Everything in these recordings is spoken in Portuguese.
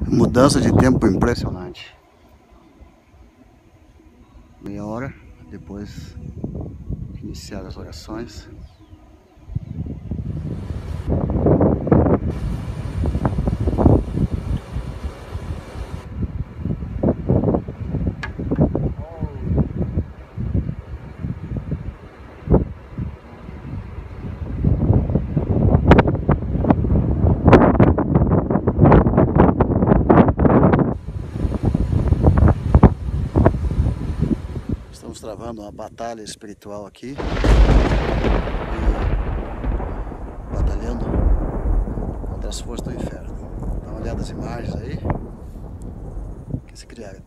Mudança de tempo impressionante. Meia hora depois de iniciar as orações. Estamos travando uma batalha espiritual aqui e batalhando contra as forças do inferno. Dá uma olhada nas imagens aí que se criaram.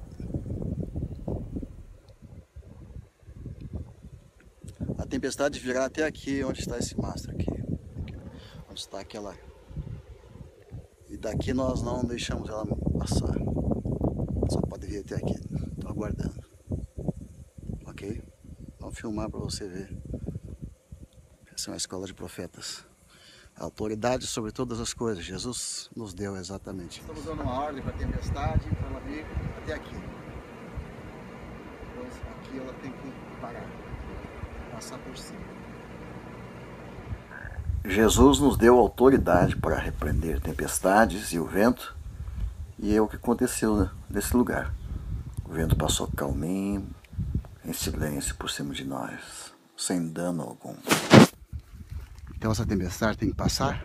A tempestade virá até aqui, onde está esse mastro aqui, onde está aquela. E daqui nós não deixamos ela passar. Só pode vir até aqui. Estou aguardando. Ok? Vamos filmar para você ver. Essa é uma escola de profetas. A autoridade sobre todas as coisas. Jesus nos deu exatamente. Estamos dando uma ordem para a tempestade, para ela vir até aqui. Depois aqui ela tem que parar. Passar por cima. Jesus nos deu autoridade para repreender tempestades e o vento. E é o que aconteceu nesse lugar. O vento passou calminho, em silêncio por cima de nós, sem dano algum. Então essa tempestade tem que passar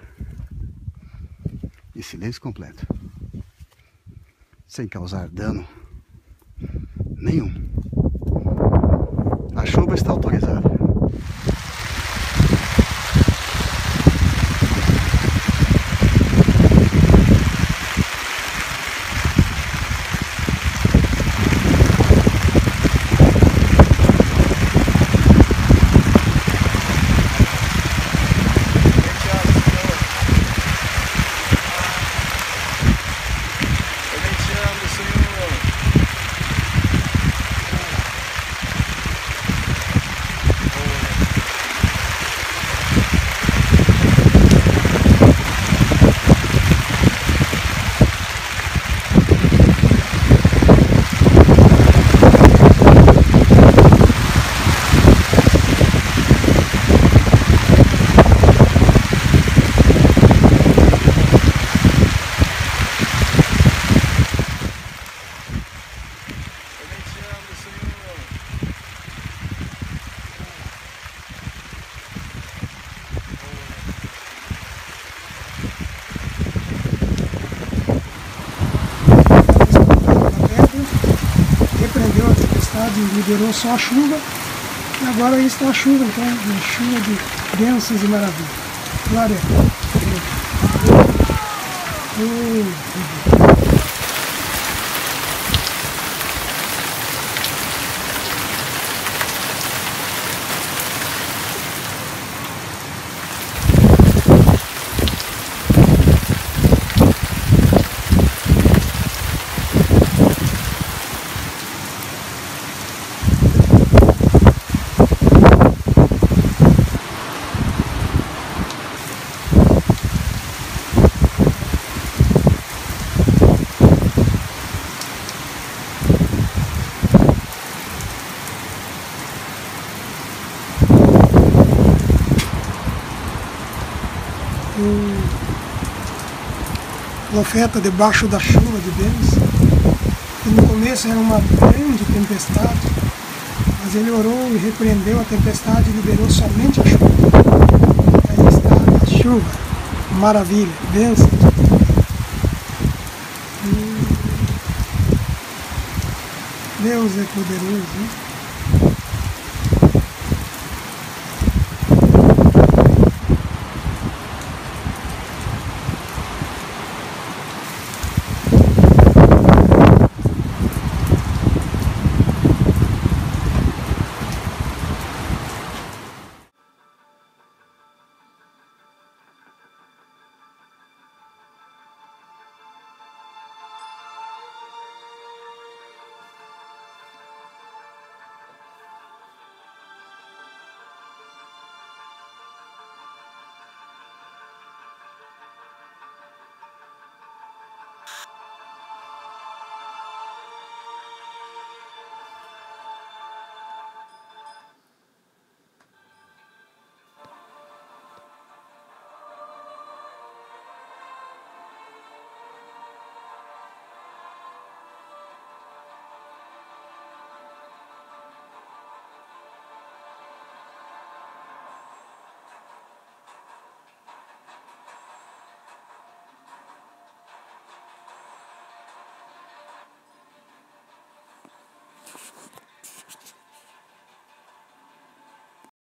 em silêncio completo, sem causar dano nenhum. A chuva está autorizada. Repreendeu a tempestade, liberou só a chuva, e agora aí está a chuva, então, uma chuva de bênçãos e maravilhas. Glória a Deus. O profeta debaixo da chuva de bênção, que no começo era uma grande tempestade, mas ele orou e repreendeu a tempestade e liberou somente a chuva. Aí está a chuva, maravilha, bênção. Deus é poderoso, hein?